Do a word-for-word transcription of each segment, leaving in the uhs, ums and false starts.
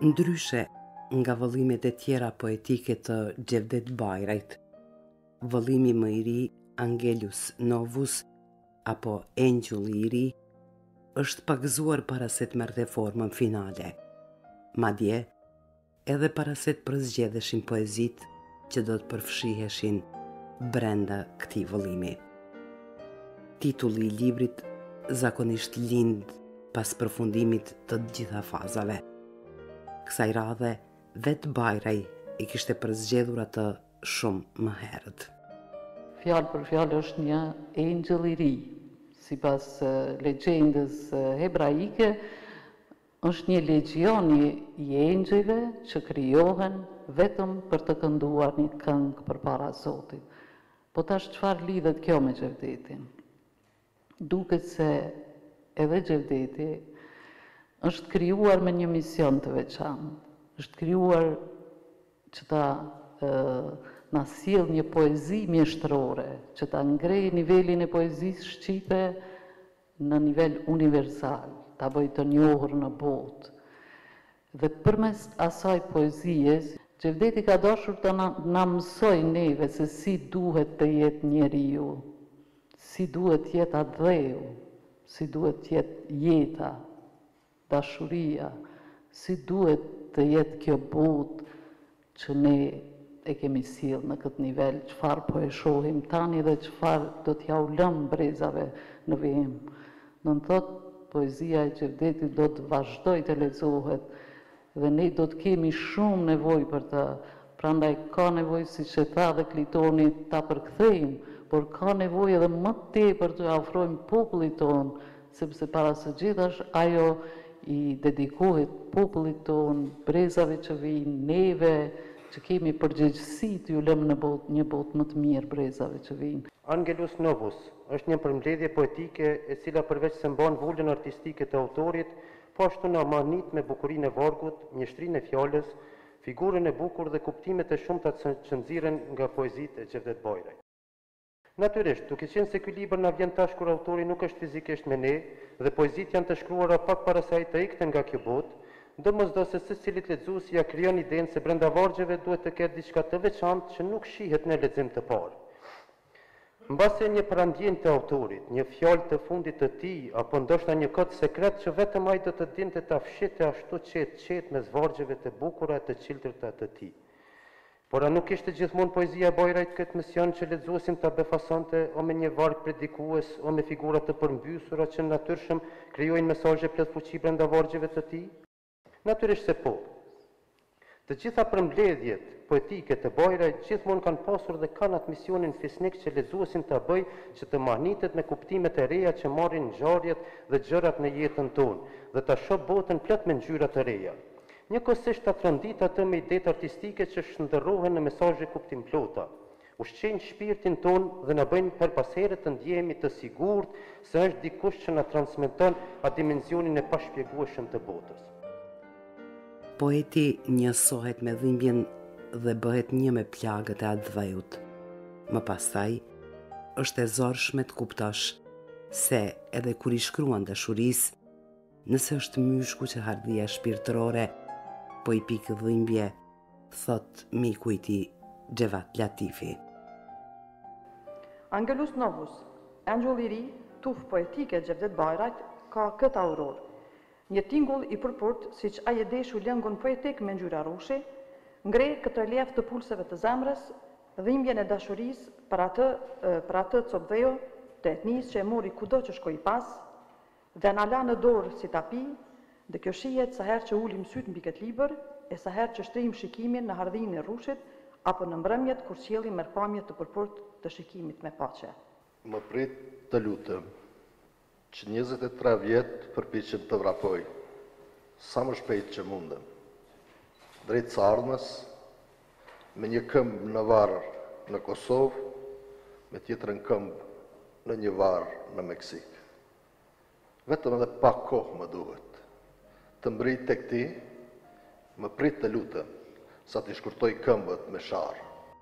Ndryshe nga vëllimet e tjera poetike të Xhevdet Bajrajt, vëllimi më i ri Angelus Novus apo Engjulli i ri është pagëzuar para se të merrte formën finale, madje edhe para se të përzgjedheshin poezitë që do të përfshiheshin brenda këtij vëllimi. Titulli i librit zakonisht lind pas përfundimit të gjitha fazave. Kësaj radhe, vetë Bajraj i kishte përzgjedhur atë shumë më herët. Fjalë për fjalë është një engjëll i ri, sipas uh, legjendës uh, hebraike, është një legjion i engjëjve që krijohen vetëm për të kënduar një këngë përpara Zotit. Po tash çfarë lidhet kjo me Xhevdetin? Duket se edhe Xhevdeti është krijuar me një mision të veçantë. Është krijuar që ta e, na sjell një poezi mjeshtërore, që ta ngrej nivelin e poezisë shqipe në nivel universal, ta bëjë të njohur në botë. Dhe përmes asaj poezie, Xhevdeti ka dashur të na, na mësoj neve se si duhet të jetë njeriu, si duhet të jetë adheu, si duhet të jetë jeta, dashuria, si duhet të jetë kjo botë që ne e kemi sjellë në këtë nivel, çfarë po e shohim tani dhe çfarë do t'ja u lëm brezave në vijim. Do të thotë, poezia e Xhevdetit do të vazhdojë të lexohet dhe ne do të kemi shumë nevojë për të, prandaj ka nevojë, siç e tha dhe Klitoni, ta përkthejmë, por ka nevojë edhe më tepër të ofrojmë popullit tonë, sepse para së gjithash ajo i dedikohet popullit tonë, brezave që vijnë, neve që kemi përgjegjësi të ju lëmë në botë, një botë më të mirë brezave që vijnë. Angelus Novus është një përmbledhje poetike e cila përveç se mban vullën artistike të autorit, po ashtu na manit me bukurinë e vargut, njështrinë e fjalës, figurën e bukur dhe kuptimet e shumta që nxirren nga poezitë e Xhevdet Bajrajt. Natyrisht, duke qenë se ky libër na vjen tash kur autori nuk është fizikisht me ne dhe poezitë janë të shkruara pak para se ai të ikte nga kjo botë, domosdoshmë se secilit lexues ja krijon idenë se brenda vargjeve duhet të ketë diçka të veçantë që nuk shihet në lexim të parë. Mbase një parandjen të autorit, një fjalë të fundit të tij, apo ndoshta një kod sekret që vetëm ai do të dinte ta fshitte ashtu qetë qetë mes vargjeve të bukura të qiltërta të tij. Por a nuk ishte gjithmonë poezia e Bajrajt këtë mision që lexuesin ta befasonte o me një varg predikues o me figura të përmbysura që natyrshëm krijojnë mesazhe plot fuqi brenda vargjeve të tij? Natyrisht se po. Të gjitha përmbledhjet poetike të Bajrajt gjithmonë kanë pasur dhe kanë atë misionin fisnik që lexuesin ta bëjë që të mahnitet me kuptimet e reja që marrin ngjarjet dhe gjërat në jetën tonë dhe ta shoh botën plot me ngjyra të reja. Njëkohësisht ta trondit atë me idetë artistike që shndërrohen në mesazhe kuptimplota, ushqejnë shpirtin ton dhe na bëjnë her pas here të ndjehemi të sigurt se është dikush që na transmeton atë dimensionin e pashpjegueshëm të botës. Poeti njësohet me dhimbjen dhe bëhet një me plagët e adhveut. Më pastaj, është e zorshme të kuptosh se edhe kur i shkruan dashurisë, nëse është myshku që hardhia shpirtërore po i pikë dhimbje, thot miku i tij Xhevat Latifi. Angelus Novus, engjulli i ri, tuf poetike Xhevdet Bajrajt, ka këtë auror. Një tingull i përpurt, siç ai e deshu lëngun poetik me ngjyra rushi, ngre këtë relief të pulseve të zemrës, dhimbjen e dashurisë për atë për atë copdheu të etnisë që e mori kudo që shkoi pas, dhe na la në dorë si tapi, dhe kjo shihet sa herë që ulim syt mbi këtë libër, e sa herë që shtrim shikimin në hardhinë e rushit, apo në mbrëmjet kur sjellim merrpamje të përpurt të shikimit me paqe. Më prit të lutem, që njëzet e tre vjet përpiqem të vrapoj, sa më shpejt që mundem, drejt së ardhmes, me një këmbë në varë në Kosovë, me tjetrën këmbë në një varë në Meksik. Vetëm edhe pak kohë më duhet. Të mbrit tek ti, më prit të lutem, sa t'i shkurtoj këmbët me sharë.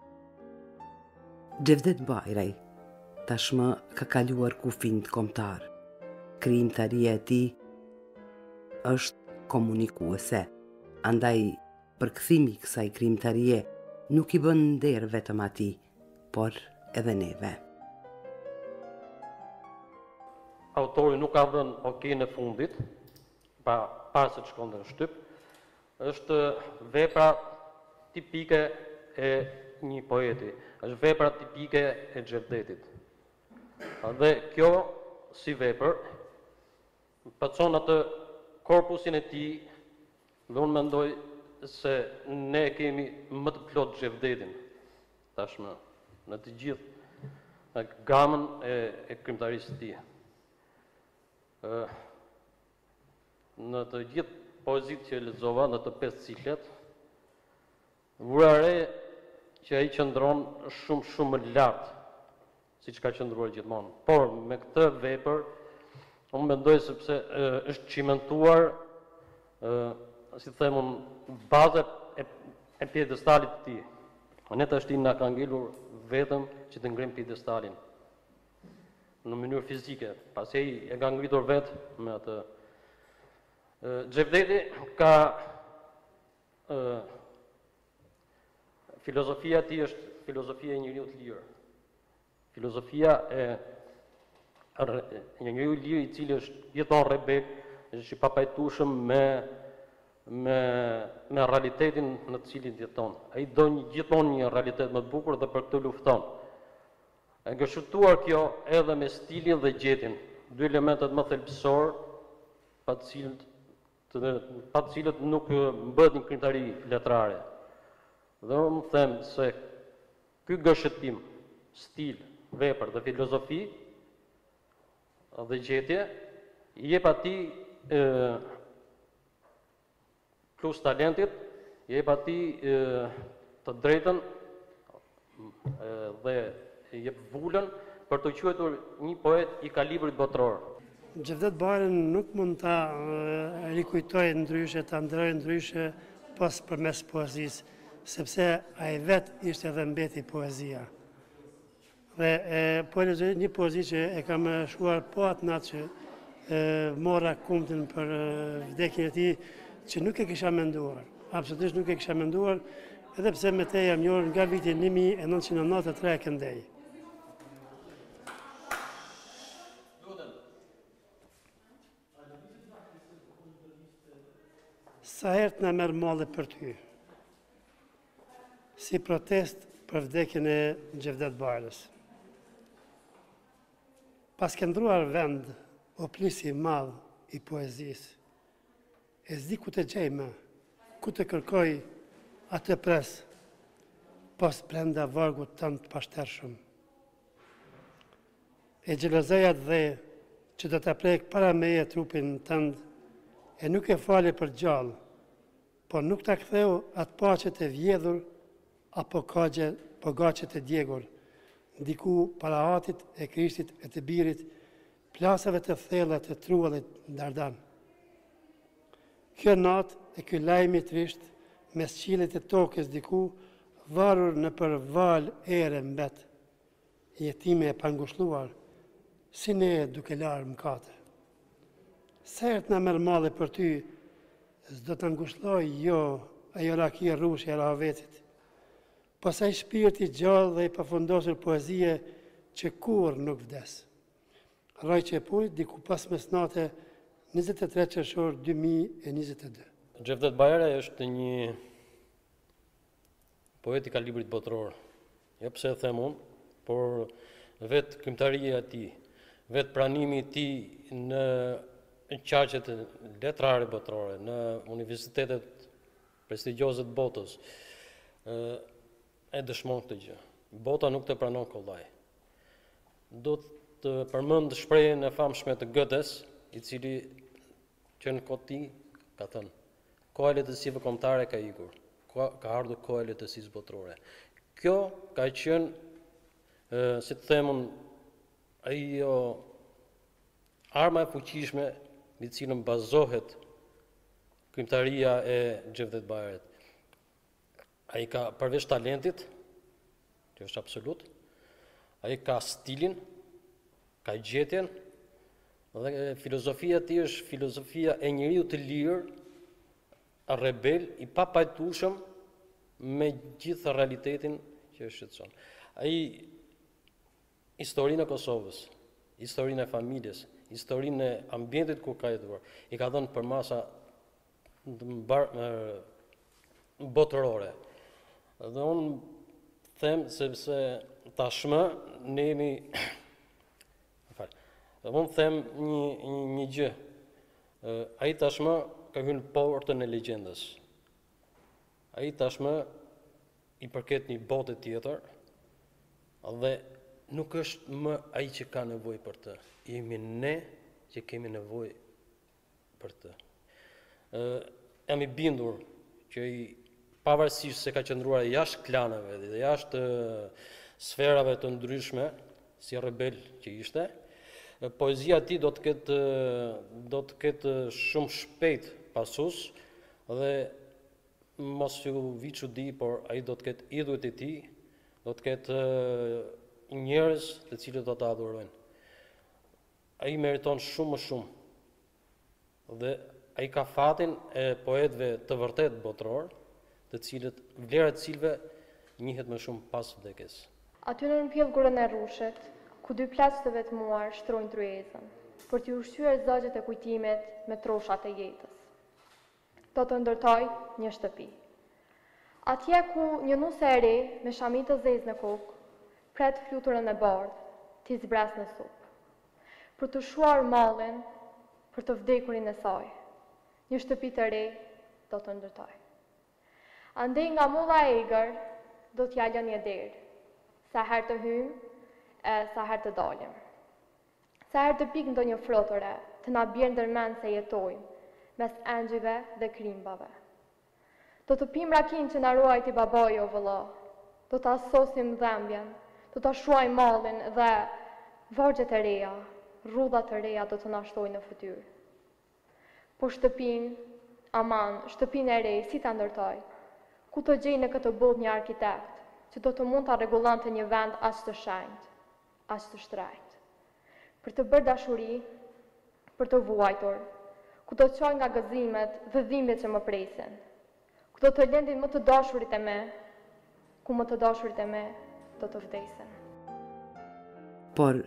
Xhevdet Bajraj tashmë ka kaluar kufin të kombëtar. Krijimtaria e tij është komunikuese, Andaj, përkthimi i kësaj krijimtarie nuk i bën nder vetëm atij, por edhe neve. Autori nuk ka dhënë okej në fundit, pa parë se të shkonte në shtyp, është vepra tipike e një poeti, është vepra tipike e Xhevdetit. Dhe kjo, si vepër, përcon atë korpusin e tij, dhe unë mendoj se ne kemi më të plot Xhevdetin, tashmë, në të gjithë në gamën e, e krijimtarisë së tij. Në të gjithë poezitë që lexova, në të pesë ciklet, vura re që ai qëndron shumë shumë më lart, siç ka qëndruar gjithmonë. Por me këtë vepër, unë mendoj sepse e, është cimentuar, e, si them unë, baza e, e pjedestalit të tij. Ne tash na ka ngelur vetëm që të ngrim pjedestalin në mënyrë fizike, pasi ai e ka ngritur vetë me atë. Xhevdeti ka e, filozofia e tij është filozofia e njeriu të lirë. Filozofia e një njeriu i lirë i cili është jeton rebel, është i papajtueshëm me me me realitetin në të cilin jeton. Ai do një gjithmonë një realitet më të bukur dhe për këtë lufton. E ka shëtuar kjo edhe me stilin dhe gjetin, dy elementet më thelbësor, pa të cilët, të, pa të cilët nuk bëhet një krijimtari letrare. Dhe unë them se ky gëshëtim, stil, vepër dhe filozofi dhe gjetje, i jep atij e, plus talentit, i jep atij e, të drejtën e, dhe i jep vulën për të quajtur një poet i kalibrit botror. Xhevdet Bajrin nuk mund ta rikujtoj ndryshe, ta ndroj ndryshe pas përmes poezisë, sepse ai vetë ishte dhe mbeti poezia. Dhe e, po e lexoj një poezi që e kam shkruar po atë natë që e, mora kumtin për e, vdekjen e tij, që nuk e kisha menduar, absolutisht nuk e kisha menduar, edhe pse me te jam njohur nga viti një mijë e nëntëqind e nëntëdhjetë e tre e këndej. Sa herët na merr malli për ty, si protest për vdekjen e Xhevdet Bajrës. Pas këndruar vend, o plisi madh i poezisë, e zdi ku të gjej më, ku të kërkoj atë pres, pos brenda vargut tënd të pashtershëm. E gjelozojat dhe që do të prek para meje trupin tënd, e nuk e fale për gjallë, por nuk ta ktheu atë paqet e vjedhur, apo kagje, po gaqet e djegur, ndiku para atit e Krishtit e të birit, plasave të thella të truallit Dardan. Kjo natë e ky lajmi trisht, mes qilit e tokës diku, varur në për val ere mbet, jetime e pangushluar, si ne duke larë mkate. Sert na merr malli për ty, s'do të angushloj jo, ajo rakia rushja e rahavetit, pasaj shpirti gjallë dhe i pafundosur poezie që kur nuk vdes. Raj që e pujt, diku pas mesnate, njëzet e tre qershor dy mijë e njëzet e dy. Xhevdet Bajra është një poet i kalibrit botror. Jo pse e them unë, por vetë krijimtaria e tij, vetë pranimi i tij në qarqet letrare botrore, në universitetet prestigjioze të botës, e dëshmon këtë gjë. Bota nuk të pranon kollaj. Do të përmend shprehjen e famshme të Goethes, i cili që në kohë ti ka thënë: koha e lehtësive kombëtare ka ikur, ka ardhur koha e lehtësisë botrore. Kjo ka qenë, e, si të themun, ajo arma e fuqishme mbi cilën bazohet krijimtaria e Xhevdet Bajrit. Ai ka përveç talentit, që është absolut, ai ka stilin, ka gjetjen, dhe filozofia e tij është filozofia e njeriu të lirë, rebel i papajtueshëm me gjithë realitetin që është shqetëson. Ai historinë e Kosovës, historinë e familjes, historinë e ambientit ku ka jetuar, i ka dhënë për masa botërore. Dhe unë them sepse tashmë ne jemi Dhe unë them një, një, një gjë. Ai tashmë ka hyrë në portën e legjendës. Ai tashmë i përket një bote tjetër dhe nuk është më ai që ka nevojë për të. Jemi ne që kemi nevojë për të. Ë jam i bindur që i pavarësisht se ka qëndruar jashtë klaneve dhe jashtë sferave të ndryshme, si rebel që ishte, poezia e tij do të ketë do të ketë shumë shpejt pasus dhe mos ju vi çudi, por ai do të ketë idhujt e tij, do të ketë njerëz të cilët do ta adhurojnë. Ai meriton shumë më shumë dhe ai ka fatin e poetëve të vërtet botëror, të cilët vlera të cilëve njihet më shumë pas vdekjes. Aty në pjellgurën e Rrushit, ku dy plaç të vetmuar shtrojnë tryezën, për t'ju ushqyer zogjet e kujtimet me troshat e jetës. Do të ndërtoj një shtëpi. Atje ku një nuse e re me shamit të zezë në kokë, pret fluturën e bardhë, t'i zbras në supë. Për të shuar mallin, për të vdekurin e saj, një shtëpi të re do të ndërtoj. Andej nga mulla e egër, do t'ja lën një derë, sa herë të hymë, e sa herë të dalim. Sa herë të pikë ndonjë frotore, të na bjerë ndërmend se jetojmë, mes engjëve dhe krimbave. Do të pim rakin që na ruajti babai o vëlla, do të asosim dhembjen, do të shuaj mallin dhe vargjet e reja, rrudhat e reja do të na shtojnë në fytyrë. Po shtëpin, aman, shtëpin e re, si ta ndërtoj, ku të gjej në këtë botë një arkitekt, që do të mund të rregullonte një vend aq të shenjtë, aq të shtrejtë. Për të bërë dashuri, për të vuajtur, ku do të çoj nga gëzimet dhe dhimbjet që më presin, ku do të lëndin më të dashurit e me, ku më të dashurit e me do të vdesin. Por,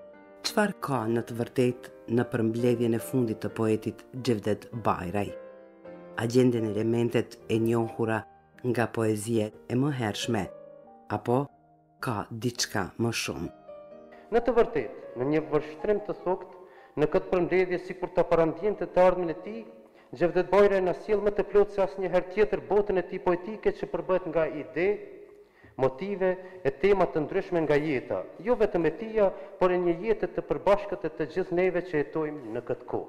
çfarë ka në të vërtet në përmbledhjen e fundit të poetit Xhevdet Bajraj? A gjenden elementet e njohura nga poezia e mëhershme, apo ka diçka më shumë? Në të vërtet, në një vërshtrim të thokt, në këtë përmbledhje sikur ta parandjente të ardhmen e tij, Xhevdet Bajraj na sjell më të plotë se asnjëherë tjetër botën e tij poetike që përbëhet nga ide, motive e tema të ndryshme nga jeta, jo vetëm e tija, por e një jete të përbashkët e të gjithë neve që jetojmë në këtë kohë.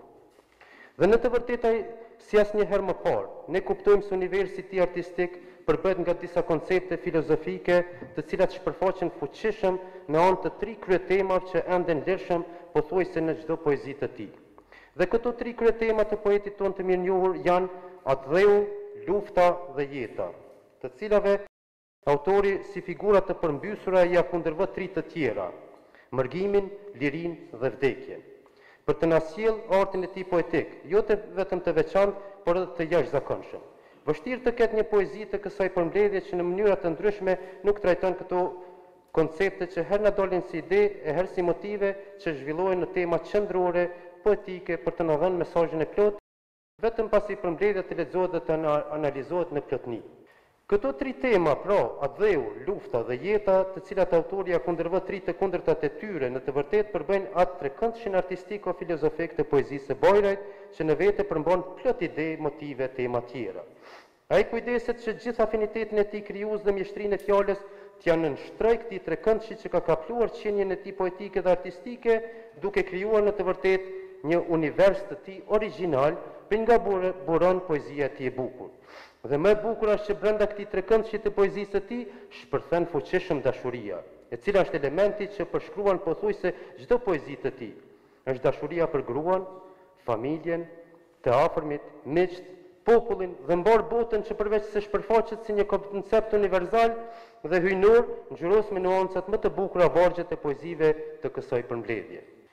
Dhe në të vërtetë, si asnjëherë më parë, ne kuptojmë se universi i tij artistik përbëhet nga disa koncepte filozofike, të cilat shpërfaqen fuqishëm në anë të tri kryetemave që ende ndershëm pothuajse në çdo poezi të tij. Dhe këto tri kryetema të poetit tonë të mirënjohur janë Atdheu, lufta dhe jeta, të cilave autori si figura të përmbysura ja kundërvë tri të tjera: mërgimin, lirinë dhe vdekjen. Për të na sjell artin e tij poetik, jo të vetëm të veçantë, por edhe të jashtëzakonshëm. Vështirë të ketë një poezi të kësaj përmbledhje që në mënyra të ndryshme nuk trajton këto koncepte që herë na dolin si ide e herë si motive që zhvillohen në tema qendrore poetike për të na dhënë mesazhin e plotë, vetëm pasi përmbledhja të lexohet dhe të analizohet në plotëni. Këto tri tema, pra, Atdheu, lufta dhe jeta, të cilat autori ja kundërvë tri të kundërtat e tyre, në të vërtetë përbëjnë atë trekëndshin artistiko-filozofik të poezisë së Bajrajt, që në vete përmban plot ide, motive, tema tjera. Ai kujdeset që gjithë afinitetin e tij krijues dhe mjeshtrinë e fjalës t'ja nënshtroj këtij trekëndshi që ka kapluar qenjen e tij poetike dhe artistike, duke krijuar në të vërtetë një univers të tij origjinal, për nga buron poezia e tij e bukur. Dhe më e bukur është që brenda këtij trekëndshi të poezisë së tij shpërthen fuqishëm dashuria, e cila është elementi që përshkruan pothuajse çdo poezi të tij. Është dashuria për gruan, familjen, të afërmit, miqt, popullin dhe mbar botën që përveç se shpërfaqet si një koncept universal dhe hyjnor, ngjyros me nuancat më të bukura vargjet e poezive të kësaj përmbledhje.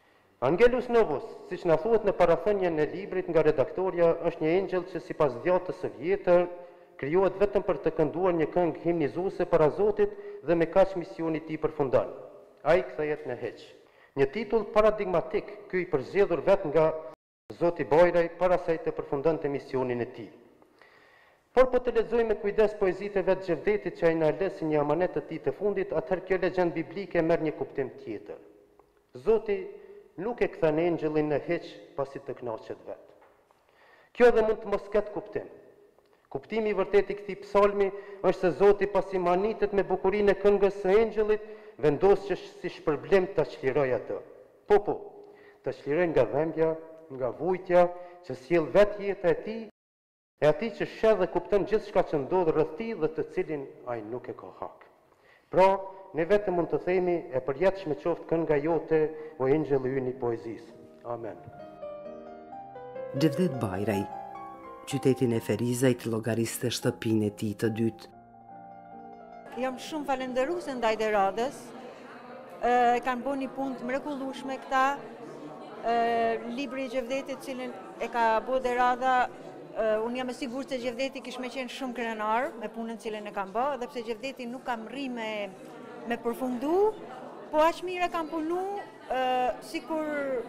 Angelus Novus, si që në thuhet në parathënjen e librit nga redaktoria, është një engjëll që si pas djatës së vjetër, krijohet vetëm për të kënduar një këngë himnizuese para Zotit dhe me kaq misioni i tij përfundon. Ai kthehet në hiç. Një titull paradigmatik, ky i përzgjedhur vetë nga Zoti Bajraj para se ai të përfundonte misionin e tij. Por po të lexojmë me kujdes poezitë e vetë Xhevdetit që ai na lë si një amanet të tij të fundit, atëherë kjo legjend biblike merr një kuptim tjetër. Zoti nuk e kthen engjëllin në hiç pasi të kënaqet vetë. Kjo edhe mund të mos ketë kuptim. Kuptimi i vërtet i këtij psalmi është se Zoti pasi manitet me bukurinë e këngës së engjëllit, vendos që si shpërblim ta çliroj atë. Po po, ta çliroj nga dhëmbja, nga vujtja që sjell vetë jeta e tij, e atij që sheh dhe kupton gjithçka që ndodh rreth tij dhe të cilin ai nuk e ka hak. Pra, ne vetëm mund të themi e përjetshme qoftë kënga jote, o engjëlli ynë i poezisë. Amen. Xhevdet Bajraj, qytetin e Ferizajt llogariste shtëpinë e tij të dytë. Jam shumë falenderuese ndaj Deradës. E kanë bërë një punë të mrekullueshme këta. Libri i Xhevdetit, cilin e ka bërë Derada, unë jam e sigurt se Xhevdeti kish me qenë shumë krenar me punën cilën e kam bërë, edhe pse Xhevdeti nuk kam rri me, me përfundu, po aq mirë kam punu, sikur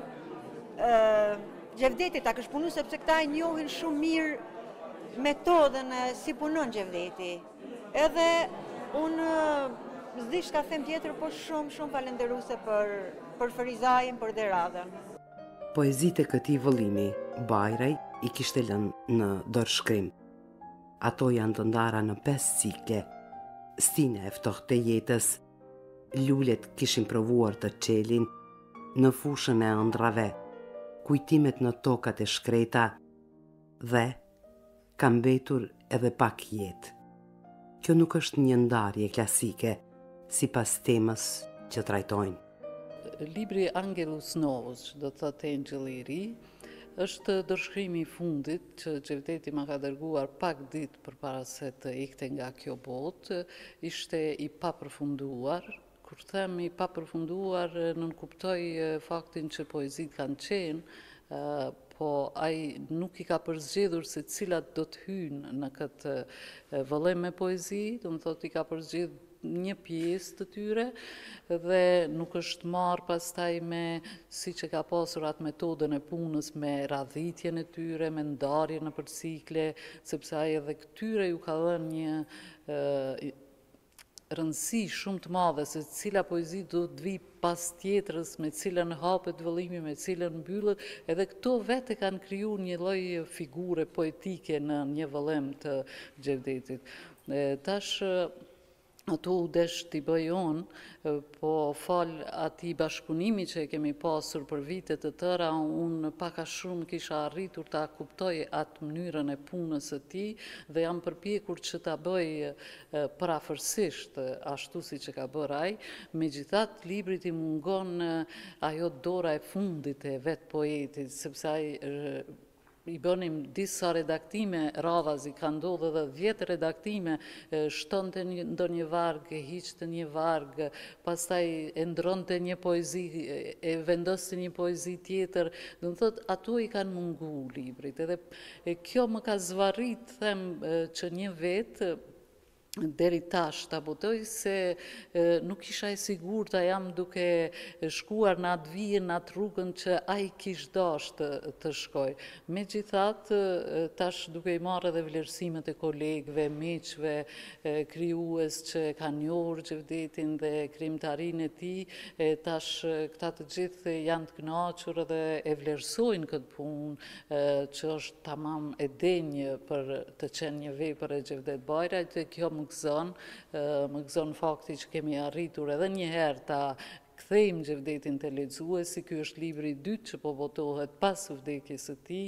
Xhevdeti ta kish punu, sepse këta e njohin shumë mirë metodën si punon Xhevdeti. Edhe unë s'di çka them tjetër, po shumë shumë falenderuese për për Ferizajin, për Deradën. Poezitë e këtij vëllimi, Bajraj i kishte lënë në dorëshkrim. Ato janë të ndara në pesë cikle. Stina e ftohtë e jetës, lulet kishin provuar të çelin në fushën e ëndrave, kujtimet në tokat e shkreta dhe ka mbetur edhe pak jetë. Kjo nuk është një ndarje klasike, sipas temës që trajtojnë. Libri Angelus Novus, do të thotë engjëlli i ri, është dorëshkrimi i fundit që Xhevdeti ma ka dërguar pak ditë përpara se të ikte nga kjo botë. Ishte i papërfunduar. Kur them i papërfunduar, nuk kuptoj faktin që poezitë kanë qenë, po ai nuk i ka përzgjedhur se cilat do të hyjnë në këtë vëllem me poezi, do të thotë i ka përzgjedhur një pjesë të tyre dhe nuk është marrë pastaj me si që ka pasur atë metodën e punës me radhitjen e tyre, me ndarjen nëpër cikle, sepse ai edhe këtyre ju ka dhënë një e, rëndësi shumë të madhe se cila poezi do të vi pas tjetrës, me cilën hapet vëllimi, me cilën mbyllet, edhe këto vetë kanë krijuar një lloj figure poetike në një vëllem të Xhevdetit. Tash ato u desh t'i bëj unë, po fal atij bashkëpunimi që e kemi pasur për vite të tëra, unë pak a shumë kisha arritur ta kuptoj atë mënyrën e punës së tij dhe jam përpjekur që ta bëj parafërsisht ashtu siç e ka bërë ai. Megjithatë, librit i mungon ajo dora e fundit e vet poetit, sepse ai i bënim disa redaktime radhazi, ka ndodhur edhe dhjetë redaktime, shtonte ndonjë varg, hiqte një varg, pastaj e ndronte një poezi, e vendoste një poezi tjetër, do të thotë ato i kanë mungu librit. Edhe kjo më ka zvarrit, them, që një vetë deri tash ta botoj se e, nuk isha e sigurta jam duke shkuar në atë vijen, në atë rrugën që ai kish dash të, të shkoj. Megjithatë, tash duke i marrë edhe vlerësimet e kolegëve, miqve, krijues që kanë njohur Xhevdetin dhe krijimtarinë e tij, tash këta të gjithë janë të kënaqur dhe e vlerësojnë këtë punë që është tamam e denjë për të qenë një vepër e Xhevdet Bajrajt, dhe kjo më gëzon, më gëzon fakti që kemi arritur edhe një herë ta kthejmë Xhevdetin te lexuesi. Ky është libri i dytë që po votohet pas vdekjes së tij.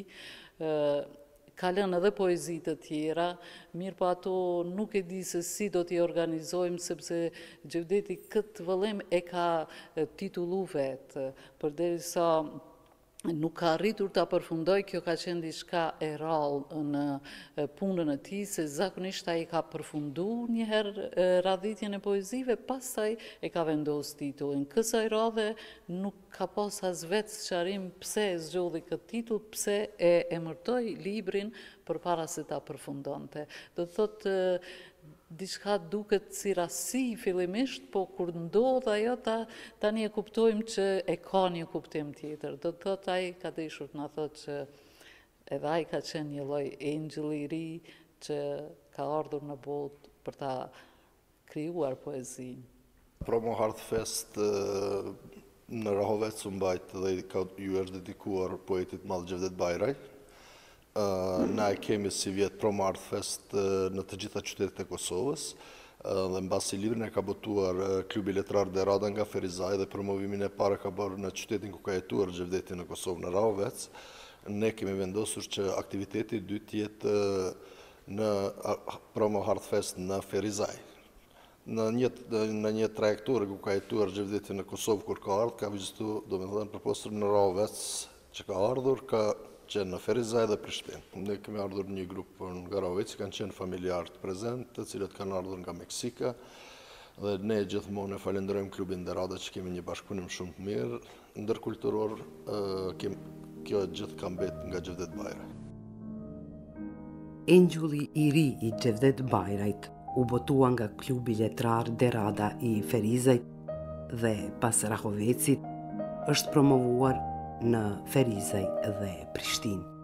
Ka lënë edhe poezi të tjera, mirë po ato nuk e di se si do t'i organizojmë, sepse Xhevdeti këtë vëllem e ka titullu vetë, përderisa nuk ka arritur ta përfundoj, kjo ka qenë diçka e rrallë në punën e tij, se zakonisht ai ka përfunduar një herë radhitjen e poezive, pastaj e ka vendosur titullin. Kësaj radhe nuk ka pas as vetë sqarim pse e zgjodhi këtë titull, pse e emërtoi librin përpara se ta përfundonte. Do të thotë diçka duket si rasti fillimisht, po kur ndodh ajo ta, tani e kuptojmë që e ka një kuptim tjetër. Do të thotë ai ka dëshur të na thotë që edhe ai ka qenë një lloj engjëlli i ri që ka ardhur në botë për ta krijuar poezinë. Promo Hardfest në Rahovec u mbajt dhe ka ju është dedikuar poetit madh Xhevdet Bajraj. Na e kemi si vjetë Promo Hardfest në të gjitha qytetet e Kosovës, dhe mbasi librin e ka botuar klubi letrar Derada nga Ferizaj dhe promovimin e parë ka bërë në qytetin ku ka jetuar Xhevdeti në Kosovë, në Rahovec. Ne kemi vendosur që aktiviteti i dytë jetë në Promo Hardfest në Ferizaj. Në një, në një trajektorë ku ka jetuar Xhevdeti në Kosovë kur ka ardhur, ka vizituar, do me thënë, përpostur në Rahovec që ka ardhur, ka qenë në Ferizaj dhe Prishtinë. Ne kemi ardhur një grup nga Rahovec, kanë qenë familjarë të prezent, të cilët kanë ardhur nga Meksika, dhe ne gjithmonë e falenderojmë klubin Derada që kemi një bashkëpunim shumë të mirë, ndërkulturor, kjo gjithë ka mbetë nga Xhevdet Bajraj. Engjulli i ri i Xhevdet Bajrajt u botua nga klubi letrar Derada i Ferizajt dhe pas Rahovecit është promovuar në Ferizaj dhe Prishtinë.